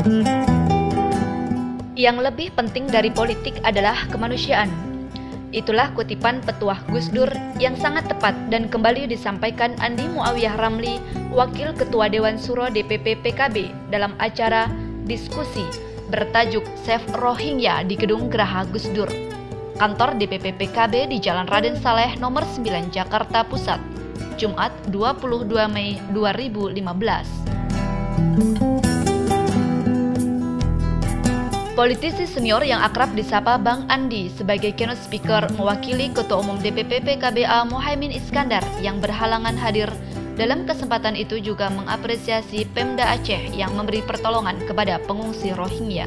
Yang lebih penting dari politik adalah kemanusiaan. Itulah kutipan petuah Gus Dur yang sangat tepat dan kembali disampaikan Andi Muawiyah Ramli, Wakil Ketua Dewan Suro DPP PKB dalam acara diskusi bertajuk Save Rohingya di Gedung Geraha Gus Dur, kantor DPP PKB di Jalan Raden Saleh nomor 9 Jakarta Pusat, Jumat 22 Mei 2015. Politisi senior yang akrab disapa Bang Andi sebagai keynote speaker mewakili Ketua Umum DPP PKBA Muhaimin Iskandar yang berhalangan hadir. Dalam kesempatan itu juga mengapresiasi Pemda Aceh yang memberi pertolongan kepada pengungsi Rohingya.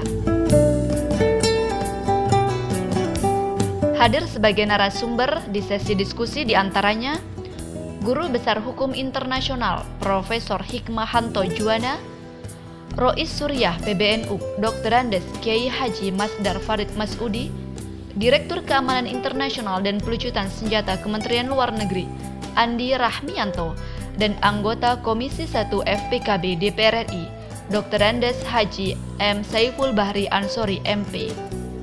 Hadir sebagai narasumber di sesi diskusi diantaranya Guru Besar Hukum Internasional Profesor Hikmahanto Juwana, Rois Suryah PBNU, Dr. Andes Kiai Haji Masdar Farid Masudi, Direktur Keamanan Internasional dan Pelucutan Senjata Kementerian Luar Negeri, Andi Rahmianto, dan anggota Komisi 1 FPKB DPR RI, Dr. Andes Haji M. Saiful Bahri Ansori MP.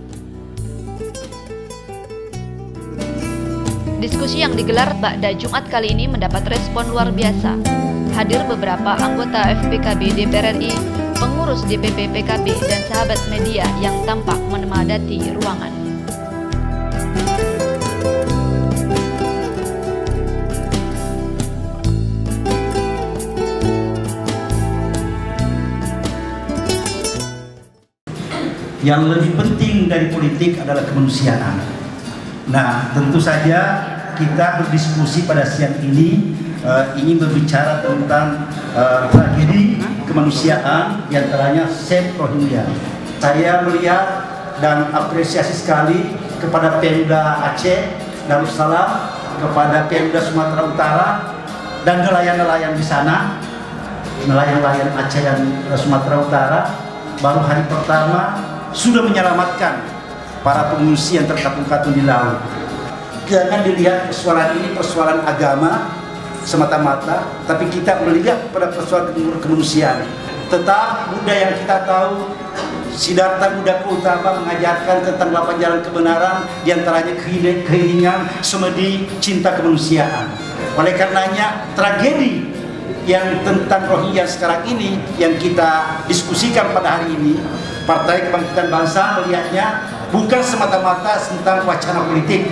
Diskusi yang digelar pada Jumat kali ini mendapat respon luar biasa. Hadir beberapa anggota FPKB DPR RI, pengurus DPP PKB, dan sahabat media yang tampak memadati ruangan. Yang lebih penting dari politik adalah kemanusiaan. Nah, tentu saja kita berdiskusi pada siang ini ingin berbicara tentang tragedi kemanusiaan, diantaranya Save Rohingya. Saya melihat dan apresiasi sekali kepada Pemda Aceh Darussalam, kepada Pemda Sumatera Utara, dan nelayan-nelayan di sana, nelayan-nelayan Aceh dan Sumatera Utara, baru hari pertama sudah menyelamatkan para pengungsi yang terkatung-katung di laut. Jangan dilihat persoalan ini persoalan agama semata-mata, tapi kita melihat pada persoalan kemanusiaan. Tetap Buddha yang kita tahu, Siddhartha Buddha Gautama mengajarkan tentang 8 jalan kebenaran, diantaranya keheningan, semedi, cinta kemanusiaan. Oleh karenanya tragedi yang tentang Rohingya sekarang ini yang kita diskusikan pada hari ini, Partai Kebangkitan Bangsa melihatnya bukan semata-mata tentang wacana politik.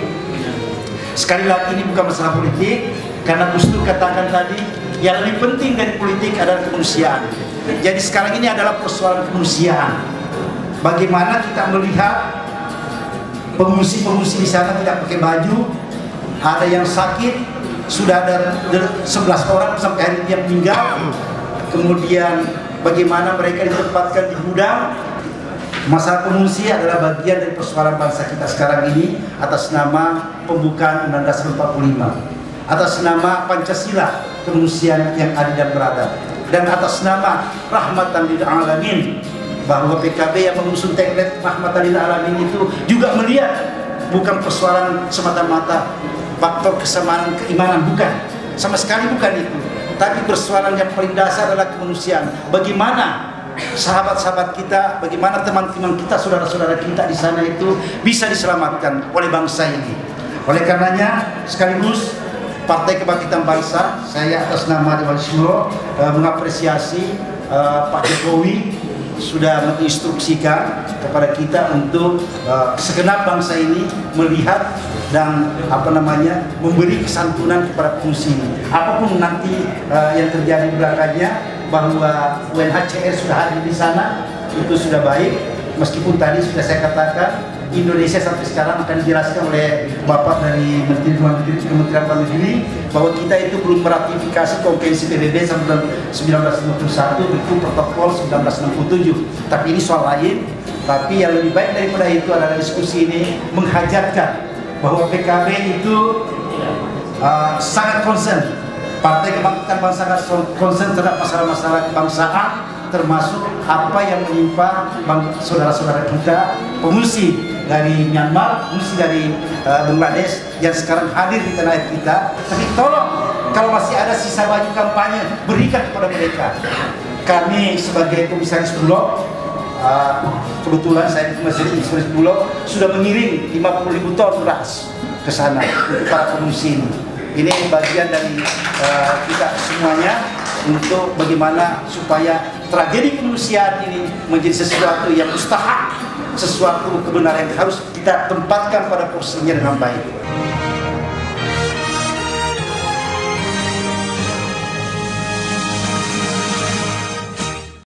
Sekali lagi ini bukan masalah politik, karena Gus Dur katakan tadi yang lebih penting dari politik adalah kemanusiaan. Jadi sekarang ini adalah persoalan kemanusiaan. Bagaimana kita melihat pengungsi-pengungsi di sana tidak pakai baju, ada yang sakit, sudah ada 11 orang sampai hari ini yang meninggal. Kemudian bagaimana mereka ditempatkan di gudang. Masalah pengungsi adalah bagian dari persoalan bangsa kita sekarang ini atas nama pembukaan Undang-Undang 45, atas nama Pancasila, kemanusiaan yang adil dan beradab, dan atas nama Rahmatan lil Alamin, bahwa PKB yang mengusung tagline Rahmatan lil Alamin itu juga melihat bukan persoalan semata-mata faktor kesamaan keimanan, bukan, sama sekali bukan itu, tapi persoalan yang paling dasar adalah kemanusiaan. Bagaimana sahabat-sahabat kita, bagaimana teman-teman kita, saudara-saudara kita di sana itu bisa diselamatkan oleh bangsa ini. Oleh karenanya, sekaligus Partai Kebangkitan Bangsa, saya atas nama Dewan Suro mengapresiasi Pak Jokowi sudah menginstruksikan kepada kita untuk segenap bangsa ini melihat dan memberi kesantunan kepada pengungsi. Apapun nanti yang terjadi belakangnya, bahwa UNHCR sudah hadir di sana, itu sudah baik. Meskipun tadi sudah saya katakan Indonesia sampai sekarang akan dijelaskan oleh Bapak dari Kementerian Luar Negeri bahwa kita itu belum meratifikasi Konvensi PBB 1951 itu Protokol 1967. Tapi ini soal lain. Tapi yang lebih baik daripada itu adalah diskusi ini menghajarkan bahwa PKB itu sangat concern. Partai Kebangkitan Bangsa konsen terhadap masalah-masalah kebangsaan, termasuk apa yang menimpa saudara-saudara kita pengungsi dari Myanmar, pengungsi dari Bangladesh yang sekarang hadir di tanah air kita. Tapi tolong, kalau masih ada sisa baju kampanye, berikan kepada mereka. Kami sebagai komisaris Bulog kebetulan saya di Masjid Inspirasi Bulog sudah mengirim 50.000 ton beras ke sana untuk para pengungsi ini. Ini bagian dari kita semuanya untuk bagaimana supaya tragedi kemanusiaan ini menjadi sesuatu yang mustahak, sesuatu kebenaran yang harus kita tempatkan pada porsinya dengan baik.